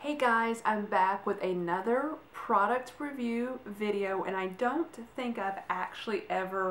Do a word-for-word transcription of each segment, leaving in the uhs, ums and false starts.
Hey guys, I'm back with another product review video, and I don't think I've actually ever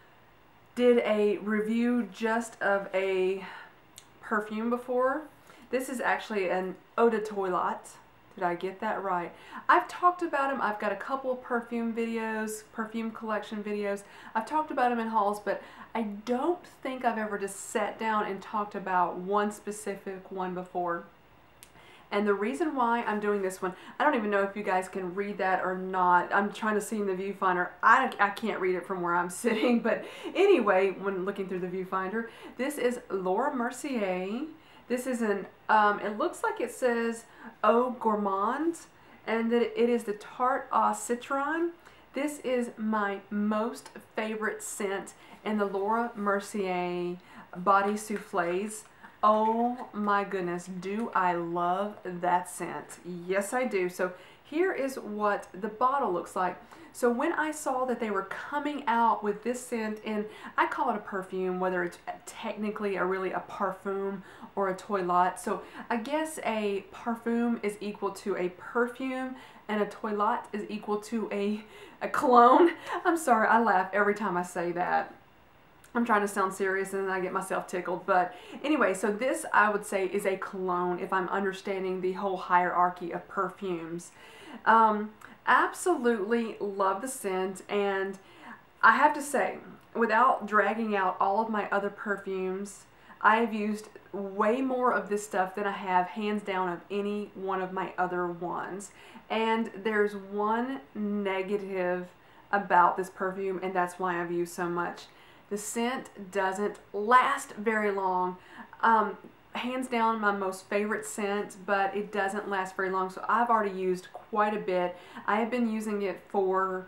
did a review just of a perfume before. This is actually an Eau de Toilette. Did I get that right? I've talked about them. I've got a couple of perfume videos, perfume collection videos. I've talked about them in hauls, but I don't think I've ever just sat down and talked about one specific one before. And the reason why I'm doing this one, I don't even know if you guys can read that or not. I'm trying to see in the viewfinder. I, I can't read it from where I'm sitting, but anyway, when looking through the viewfinder, this is Laura Mercier. This is an, um, it looks like it says Eau Gourmand, and that it is the Tarte au Citron. This is my most favorite scent in the Laura Mercier body soufflés. Oh my goodness, do I love that scent. Yes, I do. So here is what the bottle looks like. So when I saw that they were coming out with this scent, and I call it a perfume, whether it's technically a really a parfum or a toilette. So I guess a parfum is equal to a perfume, and a toilette is equal to a, a cologne. I'm sorry, I laugh every time I say that. I'm trying to sound serious and then I get myself tickled. But anyway, so this I would say is a cologne if I'm understanding the whole hierarchy of perfumes. Um, absolutely love the scent, and I have to say, without dragging out all of my other perfumes, I have used way more of this stuff than I have hands down of any one of my other ones. And there's one negative about this perfume, and that's why I've used so much. The scent doesn't last very long. Um, hands down my most favorite scent, but it doesn't last very long. So I've already used quite a bit. I have been using it for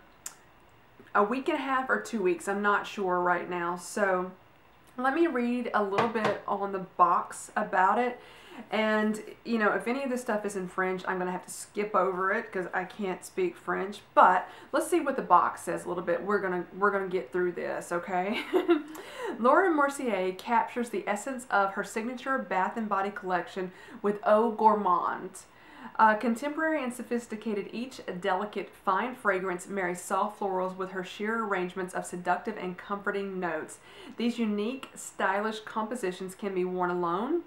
a week and a half or two weeks. I'm not sure right now. So let me read a little bit on the box about it. And, you know, if any of this stuff is in French, I'm going to have to skip over it because I can't speak French. But let's see what the box says a little bit. We're going to we're going to get through this, okay? Laura Mercier captures the essence of her signature bath and body collection with Eau Gourmand. Uh, contemporary and sophisticated, each delicate, fine fragrance marries soft florals with her sheer arrangements of seductive and comforting notes. These unique, stylish compositions can be worn alone,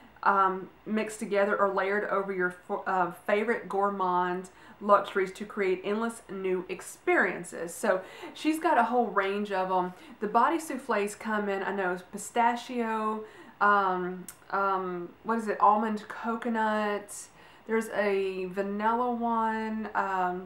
Um, mixed together, or layered over your uh, favorite gourmand luxuries to create endless new experiences. So she's got a whole range of them. The body soufflés come in, I know, pistachio, um, um, what is it, almond coconut. There's a vanilla one. Um,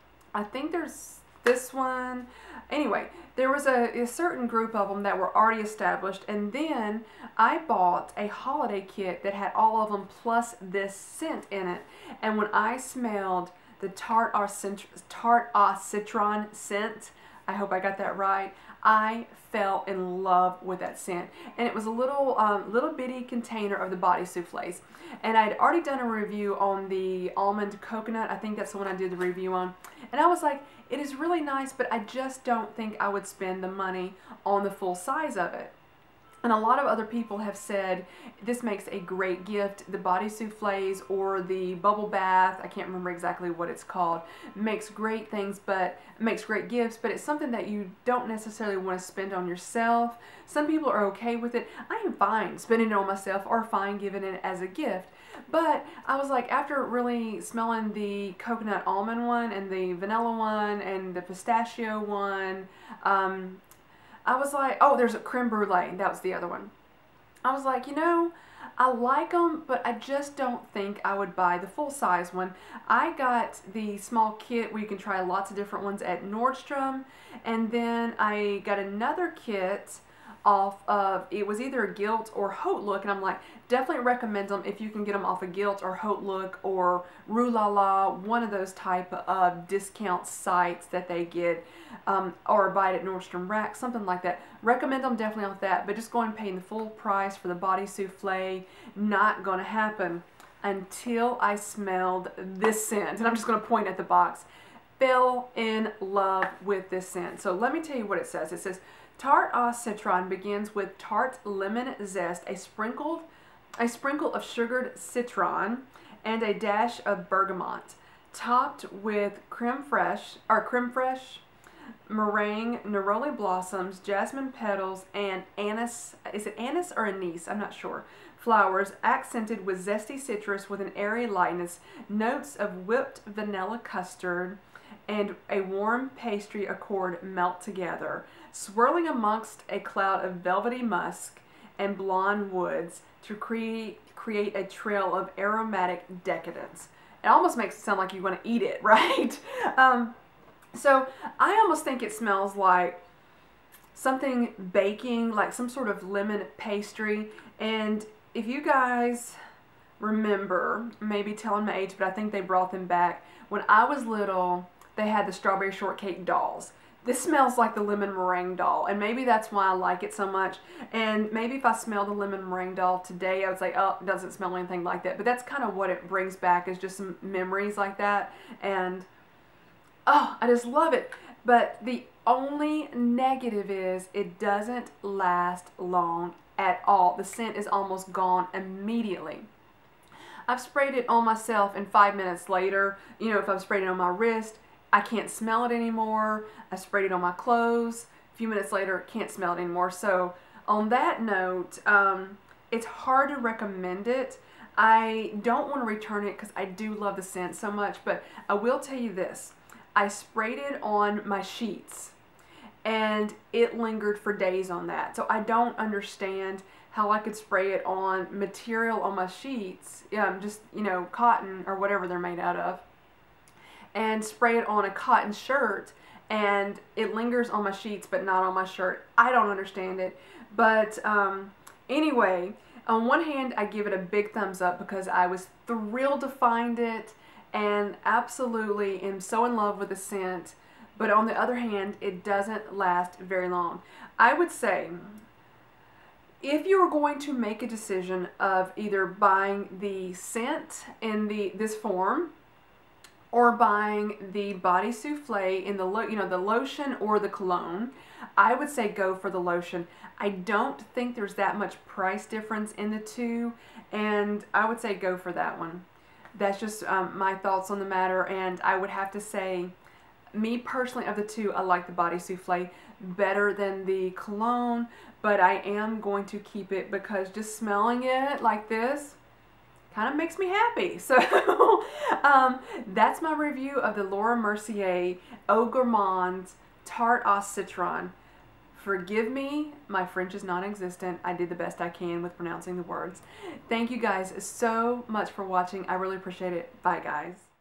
I think there's this one. Anyway, there was a, a certain group of them that were already established, and then I bought a holiday kit that had all of them plus this scent in it. And when I smelled the Tarte au Citron, Tarte au Citron scent, I hope I got that right, I fell in love with that scent. And it was a little um, little bitty container of the body soufflés. And I'd already done a review on the almond coconut. I think that's the one I did the review on. And I was like, it is really nice, but I just don't think I would spend the money on the full size of it. And a lot of other people have said this makes a great gift. The body soufflés or the bubble bath, I can't remember exactly what it's called, makes great things, but makes great gifts, but it's something that you don't necessarily want to spend on yourself. Some people are okay with it. I am fine spending it on myself, or fine giving it as a gift. But I was like, after really smelling the coconut almond one and the vanilla one and the pistachio one, um, I was like, oh, there's a creme brulee. That was the other one. I was like, you know, I like them, but I just don't think I would buy the full-size one. I got the small kit where you can try lots of different ones at Nordstrom, and then I got another kit off of, it was either a Gilt or Haute Look, and I'm like, definitely recommend them if you can get them off of Gilt or Haute Look or Rue La La, one of those type of discount sites that they get, um, or buy it at Nordstrom Rack, something like that. Recommend them definitely off that, but just going and paying the full price for the body soufflé, not going to happen until I smelled this scent. And I'm just going to point at the box. Fell in love with this scent. So let me tell you what it says. It says, Tarte au Citron begins with tart lemon zest, a sprinkled, a sprinkle of sugared citron, and a dash of bergamot, topped with creme fraiche, or creme fraiche, meringue, neroli blossoms, jasmine petals, and anise, is it anise or anise? I'm not sure. Flowers, accented with zesty citrus with an airy lightness, notes of whipped vanilla custard, and a warm pastry accord melt together, swirling amongst a cloud of velvety musk and blonde woods to create, create a trail of aromatic decadence. It almost makes it sound like you want to eat it, right? um, so I almost think it smells like something baking, like some sort of lemon pastry. And if you guys remember, maybe telling my age, but I think they brought them back. When I was little, they had the strawberry shortcake dolls. This smells like the lemon meringue doll, and maybe that's why I like it so much. And maybe if I smell the lemon meringue doll today, I would say, oh, it doesn't smell anything like that. But that's kind of what it brings back, is just some memories like that. And, oh, I just love it. But the only negative is it doesn't last long at all. The scent is almost gone immediately. I've sprayed it on myself, and five minutes later, you know, if I've sprayed it on my wrist, I can't smell it anymore. I sprayed it on my clothes. A few minutes later, can't smell it anymore. So on that note, um, it's hard to recommend it. I don't want to return it because I do love the scent so much, but I will tell you this. I sprayed it on my sheets, and it lingered for days on that. So I don't understand how I could spray it on material on my sheets, um, just, you know, cotton or whatever they're made out of, and spray it on a cotton shirt, and it lingers on my sheets but not on my shirt. I don't understand it. But um, anyway, on one hand, I give it a big thumbs up because I was thrilled to find it and absolutely am so in love with the scent. But on the other hand, it doesn't last very long. I would say, if you were going to make a decision of either buying the scent in the this form, or buying the body souffle in the lo you know the lotion or the cologne, I would say go for the lotion. I don't think there's that much price difference in the two, and I would say go for that one. That's just um, my thoughts on the matter, and I would have to say, me personally, of the two, I like the body souffle better than the cologne, but I am going to keep it because just smelling it like this kind of makes me happy. So um, that's my review of the Laura Mercier Eau Gourmand Tarte au Citron. Forgive me, my French is non-existent. I did the best I can with pronouncing the words. Thank you guys so much for watching. I really appreciate it. Bye, guys.